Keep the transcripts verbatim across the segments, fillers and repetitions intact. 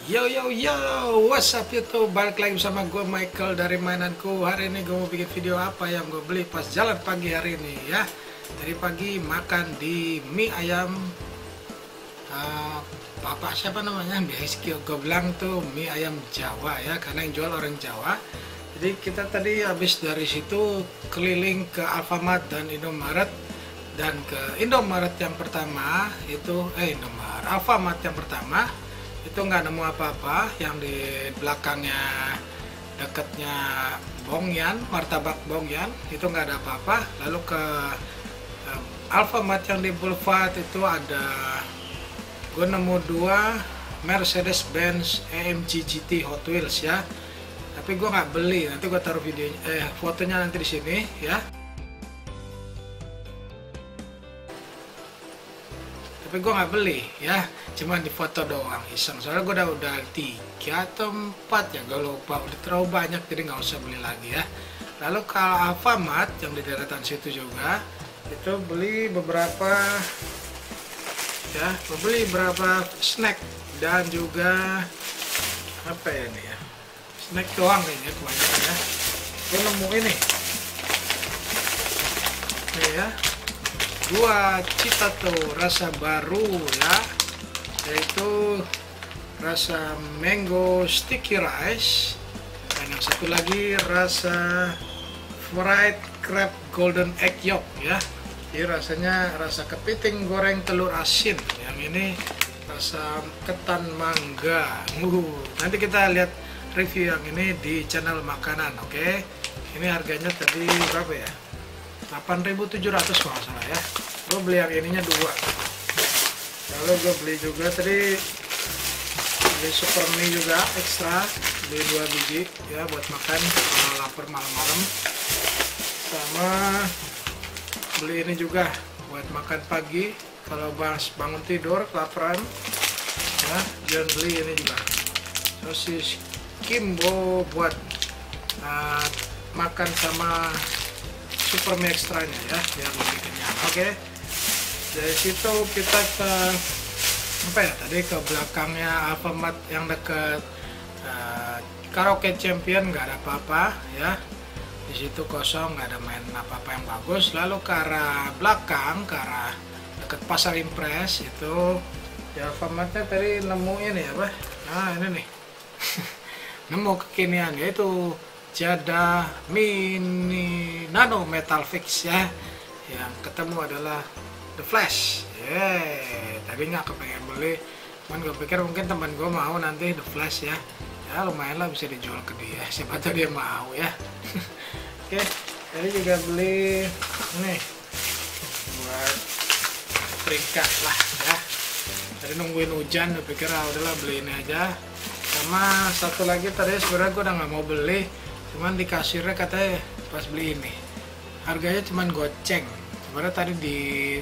Yo yo yo, what's up YouTube? Balik lagi bersama gue Michael dari mainanku. Hari ini gue mau bikin video apa yang gue beli pas jalan pagi hari ini ya. Tadi pagi makan di mie ayam uh, Bapak siapa namanya? Biasa gue bilang tuh mie ayam Jawa ya, karena yang jual orang Jawa. Jadi kita tadi habis dari situ keliling ke Alfamart dan Indomaret. Dan ke Indomaret yang pertama itu, eh Indomaret, Alfamart yang pertama itu nggak nemu apa-apa. Yang di belakangnya dekatnya Bongyan, martabak Bongyan, itu nggak ada apa-apa. Lalu ke um, Alfamart yang di Boulevard itu ada, gue nemu dua Mercedes-Benz A M G G T Hot Wheels ya, tapi gue nggak beli. Nanti gue taruh videonya, eh fotonya nanti di sini ya. Tapi gue nggak beli ya, cuman di foto doang iseng. Soalnya gue udah udah tiga atau empat ya, gue lupa, udah terlalu banyak jadi nggak usah beli lagi ya. Lalu kalau Alfamart yang di deretan situ juga itu beli beberapa ya, beli beberapa snack dan juga apa ya ini ya, snack doang kayaknya kebanyakan ya. Gue nemu ini nih ya, dua Citato rasa baru ya, yaitu rasa mango sticky rice, dan yang satu lagi rasa fried crab golden egg yolk ya. Jadi rasanya rasa kepiting goreng telur asin, yang ini rasa ketan mangga. Uh, nanti kita lihat review yang ini di channel makanan, oke? Okay? Ini harganya tadi berapa ya? delapan ribu tujuh ratus kalau nggak salah ya. Gue beli yang ininya dua. Lalu gue beli juga tadi, beli super mie juga ekstra, beli dua biji ya buat makan kalau lapar malam-malam. Sama beli ini juga buat makan pagi kalau bas bangun tidur kelaparan ya. Jangan beli ini juga, sosis Kimbo buat uh, makan sama super mie ekstranya ya, biar lebih kenyang. Oke, okay. Dari situ kita ke apa ya, tadi ke belakangnya Alfamart yang dekat uh, Karaoke Champion, nggak ada apa-apa ya. Di situ kosong, nggak ada main apa-apa yang bagus. Lalu ke arah belakang, ke arah dekat Pasar Impres itu di Alfamartnya tadi nemu ini apa? Nah ini nih, nemu kekinian yaitu Jada Mini Nano Metal Fix ya. Yang ketemu adalah The Flash. Yeay, tadi nggak kepengen beli, cuman gue pikir mungkin teman gue mau nanti The Flash ya. Ya lumayan lah, bisa dijual ke dia, siapa tahu dia mau ya. Oke, tadi juga beli nih buat peringkat lah ya. Tadi nungguin hujan, gue pikir ah udahlah beli ini aja. Sama satu lagi tadi sebenarnya gue udah nggak mau beli, cuman di kasirnya katanya pas beli ini harganya cuman goceng. Sebenarnya tadi di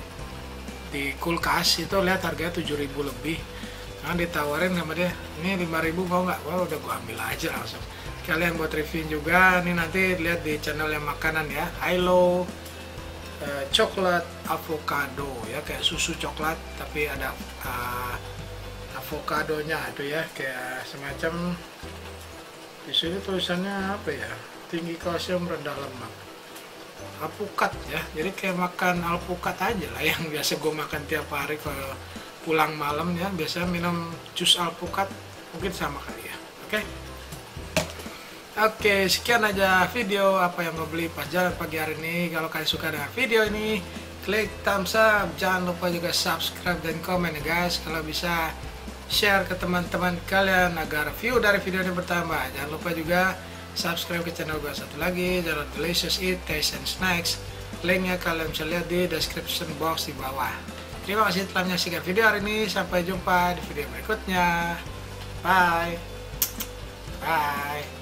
di kulkas itu lihat harganya tujuh ribu lebih, nah ditawarin sama dia ini lima ribu mau nggak? Wah udah gua ambil aja langsung. Kalian buat review juga nih, nanti lihat di channel yang makanan ya. Hilo uh, coklat avocado ya, kayak susu coklat tapi ada uh, avokadonya itu ya, kayak semacam, di sini tulisannya apa ya, tinggi kalsium rendah lemak, alpukat ya. Jadi kayak makan alpukat aja lah yang biasa gue makan tiap hari kalau pulang malam ya, biasa minum jus alpukat, mungkin sama kali ya. Oke, oke sekian aja video apa yang gue beli pas jalan pagi hari ini. Kalau kalian suka dengan video ini, klik thumbs up, jangan lupa juga subscribe dan komen ya guys. Kalau bisa share ke teman-teman kalian agar view dari video ini bertambah. Jangan lupa juga subscribe ke channel gue satu lagi, channel Delicious Eat, Taste and Snacks. Linknya kalian bisa lihat di description box di bawah. Terima kasih telah menyaksikan video hari ini. Sampai jumpa di video berikutnya. Bye. Bye.